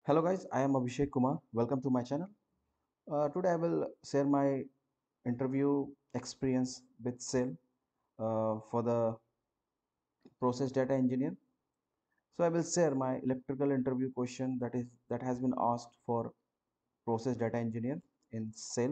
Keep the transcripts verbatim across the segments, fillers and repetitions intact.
Hello guys, I am Abhishek Kumar. Welcome to my channel. Uh, today I will share my interview experience with S A L uh, for the process data engineer. So I will share my electrical interview question that is that has been asked for process data engineer in S A L.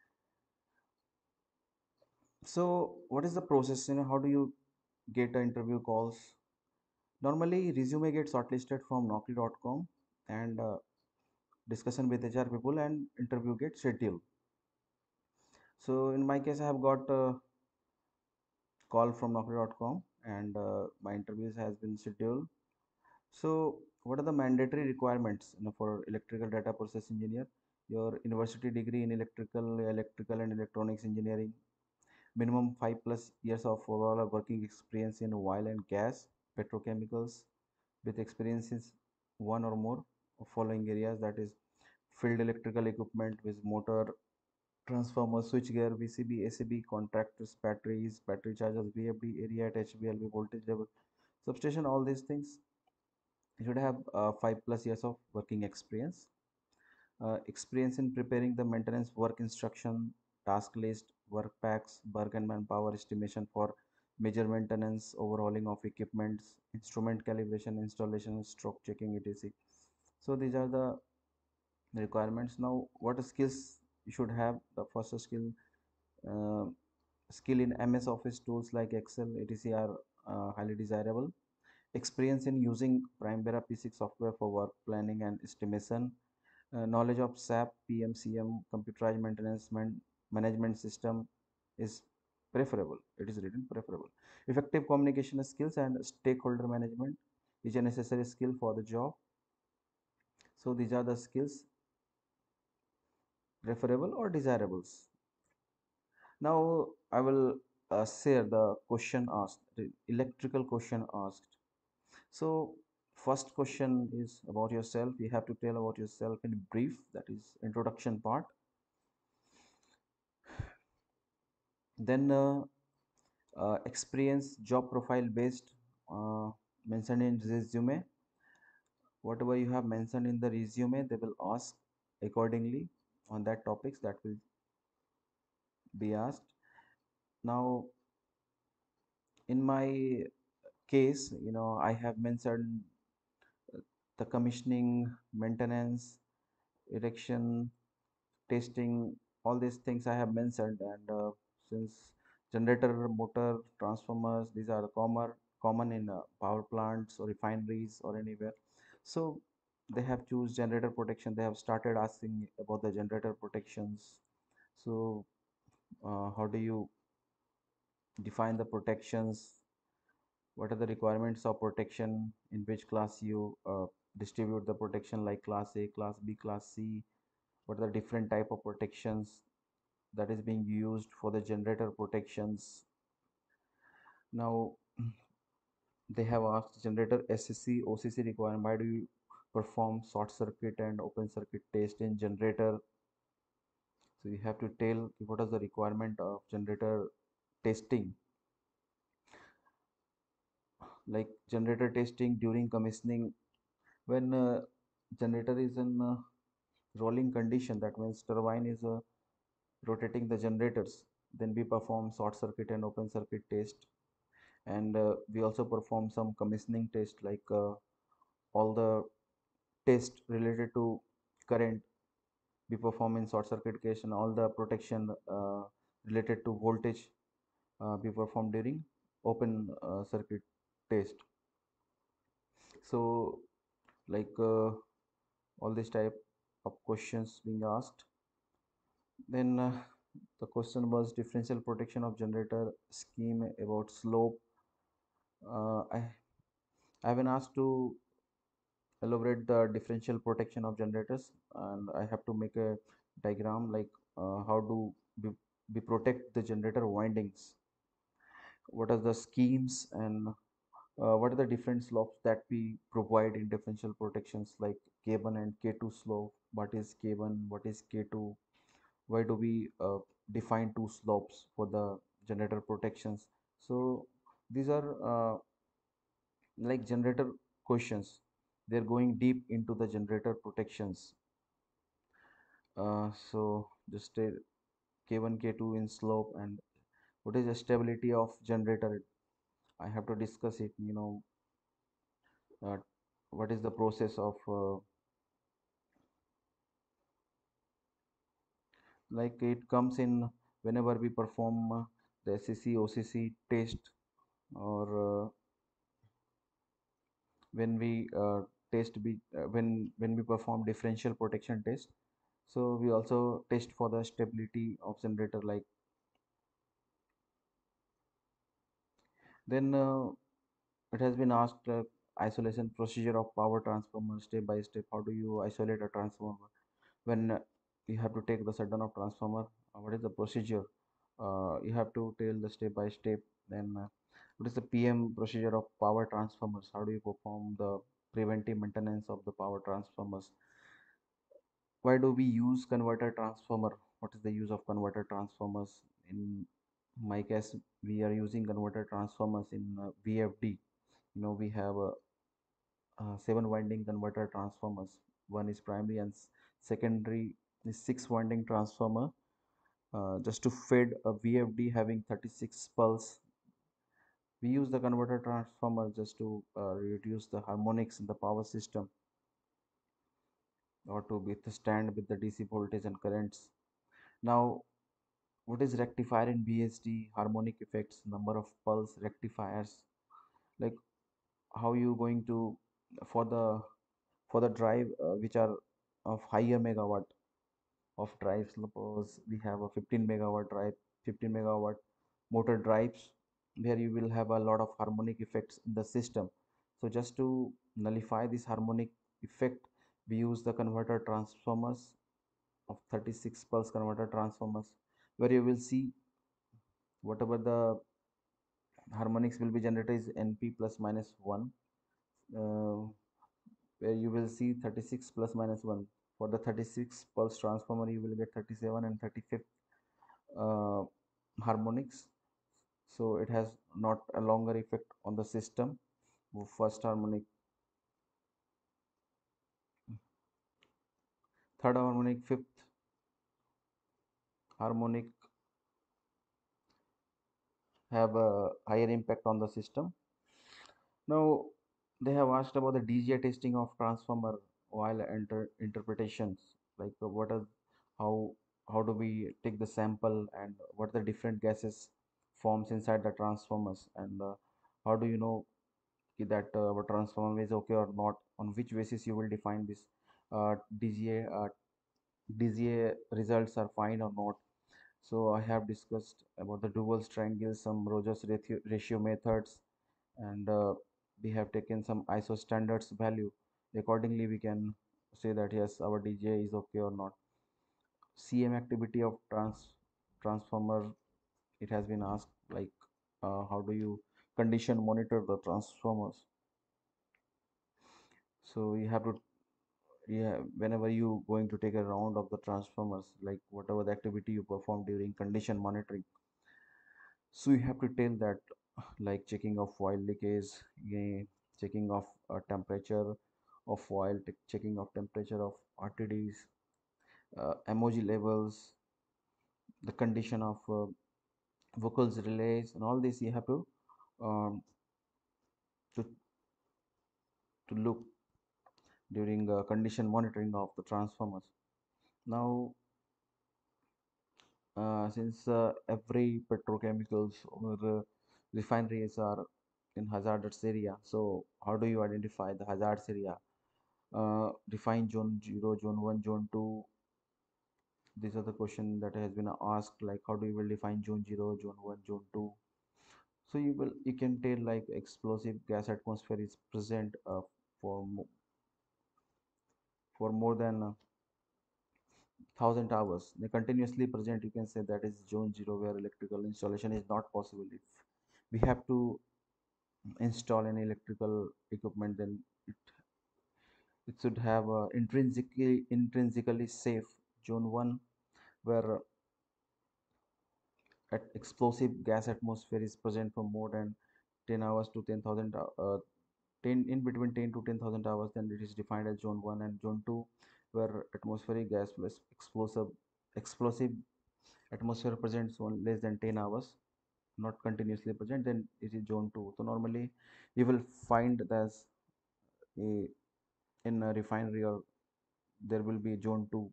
So what is the process? You know, how do you get the interview calls? Normally, resume gets shortlisted from Naukri dot com and uh, discussion with H R people and interview gets scheduled. So in my case, I have got a call from Naukri dot com and uh, my interviews has been scheduled. So what are the mandatory requirements, you know, for electrical data process engineer? Your university degree in electrical, electrical and electronics engineering, minimum five plus years of overall working experience in oil and gas, petrochemicals, with experiences one or more of following areas, that is field electrical equipment with motor, transformers, switchgear, V C B, A C B, contractors, batteries, battery chargers, V F D, area at H V L V, voltage level, substation, all these things. You should have uh, five plus years of working experience. Uh, experience in preparing the maintenance work instruction, task list, work packs, work and manpower estimation for major maintenance, overhauling of equipments, instrument calibration, installation, stroke checking, et cetera. So these are the requirements. Now, what skills you should have? The first skill, uh, skill in M S Office tools like Excel, et cetera are uh, highly desirable. Experience in using Primavera P six software for work planning and estimation. Uh, knowledge of S A P, P M C M, computerized maintenance man management system is preferable. It is written preferable. Effective communication skills and stakeholder management is a necessary skill for the job. So these are the skills, preferable or desirables. Now I will uh, share the question asked, the electrical question asked. So first question is about yourself. You have to tell about yourself in brief, that is introduction part. Then uh, uh, experience, job profile based, uh, mentioned in resume. Whatever you have mentioned in the resume, they will ask accordingly on that topics that will be asked. Now in my case, you know, I have mentioned the commissioning, maintenance, erection, testing, all these things I have mentioned. And uh, since generator, motor, transformers, these are common common in uh, power plants or refineries or anywhere. So they have choose generator protection. They have started asking about the generator protections. So uh, how do you define the protections? What are the requirements of protection? In which class you uh, distribute the protection, like class A, class B, class C? What are the different type of protections that is being used for the generator protections? Now they have asked generator S S C, O C C requirement. Why do you perform short circuit and open circuit test in generator? So you have to tell what is the requirement of generator testing, like generator testing during commissioning. When uh, generator is in uh, rolling condition, that means turbine is uh, rotating the generators, then we perform short circuit and open circuit test. And uh, we also perform some commissioning test, like uh, all the test related to current we perform in short circuit case, and all the protection uh, related to voltage uh, we perform during open uh, circuit test. So like uh, all this type of questions being asked. Then uh, the question was differential protection of generator scheme about slope. uh, I I've been asked to elaborate the differential protection of generators, and I have to make a diagram, like uh, how do we, we protect the generator windings, what are the schemes, and uh, what are the different slopes that we provide in differential protections, like K one and K two slope. What is K one, what is K two, why do we uh, define two slopes for the generator protections? So these are uh, like generator questions they're going deep into the generator protections. Uh, so just uh, K one, K two in slope, and what is the stability of generator? I have to discuss it, you know, uh, what is the process of uh, like it comes in whenever we perform uh, the S C C O C C test, or uh, when we uh, test be uh, when when we perform differential protection test. So we also test for the stability of generator. Like then uh, it has been asked, uh, isolation procedure of power transformer step by step. How do you isolate a transformer when uh, you have to take the shutdown of transformer? Uh, what is the procedure? Uh, you have to tell the step by step. Then uh, what is the P M procedure of power transformers? How do you perform the preventive maintenance of the power transformers? Why do we use converter transformer? What is the use of converter transformers? In my case, we are using converter transformers in uh, V F D. You know, we have a, uh, seven winding converter transformers. One is primary and s- secondary is six winding transformer, uh, just to feed a V F D having thirty-six pulse. We use the converter transformer just to uh, reduce the harmonics in the power system, or to withstand with the D C voltage and currents. Now, what is rectifier in B S D? Harmonic effects, number of pulse rectifiers. Like how you going to, for the for the drive uh, which are of higher megawatt of drives. Suppose we have a fifteen megawatt drive, fifteen megawatt motor drives, where you will have a lot of harmonic effects in the system. So just to nullify this harmonic effect, we use the converter transformers of thirty-six pulse converter transformers, where you will see whatever the harmonics will be generated is np plus minus one, uh, where you will see thirty-six plus minus one. For the thirty-six pulse transformer you will get thirty-seven and thirty-fifth uh, harmonics. So it has not a longer effect on the system. First harmonic, third harmonic, fifth harmonic have a higher impact on the system. Now they have asked about the D G I testing of transformer while enter interpretations. Like uh, what are, how how do we take the sample, and what are the different gases forms inside the transformers, and uh, how do you know ki that uh, our transformer is okay or not? On which basis you will define this uh, D G A uh, D G A results are fine or not? So I have discussed about the dual triangle, some Rogers ratio, ratio methods, and uh, we have taken some I S O standards value. Accordingly, we can say that yes, our D J is okay or not. C M activity of trans transformer. It has been asked, like uh, how do you condition monitor the transformers? So you have to, yeah, whenever you going to take a round of the transformers, like whatever the activity you perform during condition monitoring, so you have to tell that, like checking of oil leakage, yeah, checking of uh, temperature of oil, t- checking of temperature of R T Ds, uh, emoji levels, the condition of uh, vocals relays, and all this you have to um, to, to look during uh, condition monitoring of the transformers. Now, uh, since uh, every petrochemicals or uh, refineries are in hazardous area, so how do you identify the hazardous area? Uh, define zone zero, zone one, zone two. These are the question that has been asked, like how do you will define zone zero, zone one, zone two? So you will you can tell like explosive gas atmosphere is present uh, for mo for more than uh, thousand hours. They continuously present. You can say that is zone zero, where electrical installation is not possible. If we have to install any electrical equipment, then it it should have a intrinsically intrinsically safe zone one, where at explosive gas atmosphere is present for more than ten hours to ten thousand uh, ten in between ten to ten thousand hours, then it is defined as zone one. And zone two, where atmospheric gas plus explosive explosive atmosphere presents one less than ten hours, not continuously present, then it is zone two. So normally you will find that a, in a refinery, or there will be zone two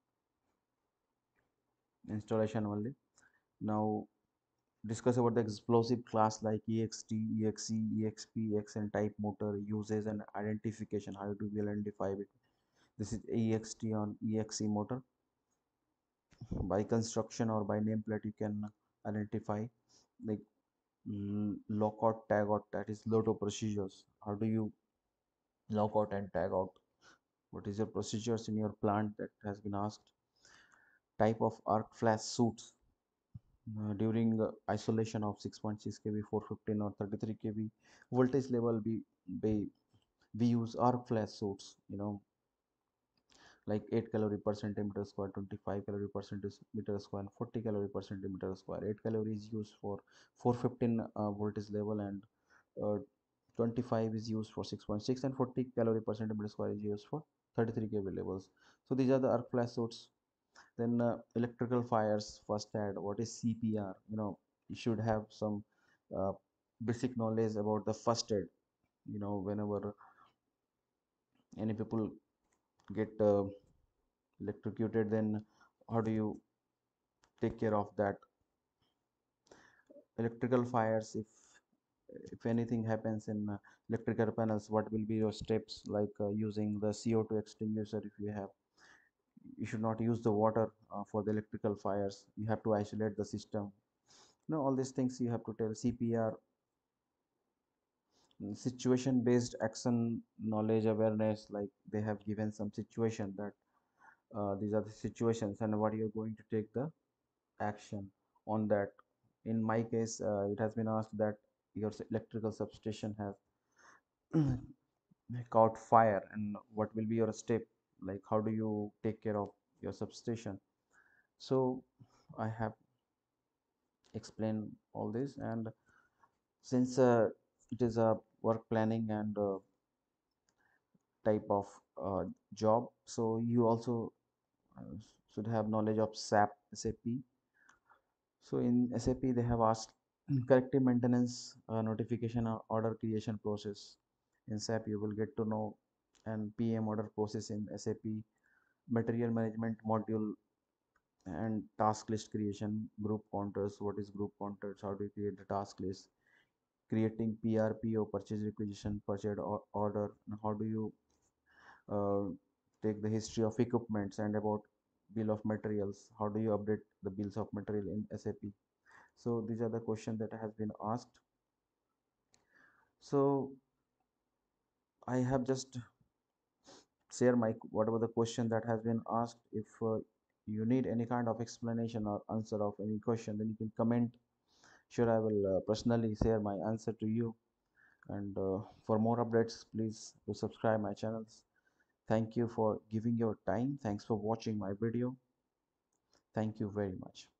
installation only. Now discuss about the explosive class like E X T, E X E, E X P, X N type motor uses and identification. How do we identify it? This is E X T on E X E motor. By construction or by nameplate, you can identify like mm, lockout, tag out. That is Lotto procedures. How do you lock out and tag out? What is your procedures in your plant? That has been asked. Type of arc flash suits uh, during uh, isolation of six point six kV, four fifteen or thirty-three kV voltage level. We we, we use arc flash suits. You know, like eight calorie per centimeter square, twenty-five calorie per centimeter square, and forty calorie per centimeter square. eight calories is used for four fifteen uh, voltage level, and uh, twenty-five is used for six point six, and forty calorie per centimeter square is used for thirty-three kV levels. So these are the arc flash suits. Then uh, electrical fires, first aid. What is C P R? You know, you should have some uh, basic knowledge about the first aid. You know, whenever any people get uh, electrocuted, then how do you take care of that electrical fires? if if anything happens in uh, electrical panels, what will be your steps, like uh, using the C O two extinguisher? If you have, you should not use the water uh, for the electrical fires. You have to isolate the system. You know, all these things you have to tell. C P R, situation based action knowledge awareness, like they have given some situation that uh, these are the situations and what you're going to take the action on that. In my case, uh, it has been asked that your s- electrical substation has caught fire, and what will be your step, like how do you take care of your substation? So I have explained all this. And since uh, it is a work planning and uh, type of uh, job, so you also uh, should have knowledge of SAP, SAP. So in SAP, they have asked corrective maintenance uh, notification or order creation process. In SAP, you will get to know and P M order process in SAP, material management module, and task list creation, group counters. What is group counters? How do you create the task list? Creating P R P or purchase requisition, purchase or order. And how do you uh, take the history of equipments and about bill of materials? How do you update the bills of material in SAP? So these are the questions that has been asked. So I have just share my whatever the question that has been asked. If uh, you need any kind of explanation or answer of any question, then you can comment. Sure, I will uh, personally share my answer to you. And uh, for more updates, please do subscribe my channels. Thank you for giving your time. Thanks for watching my video. Thank you very much.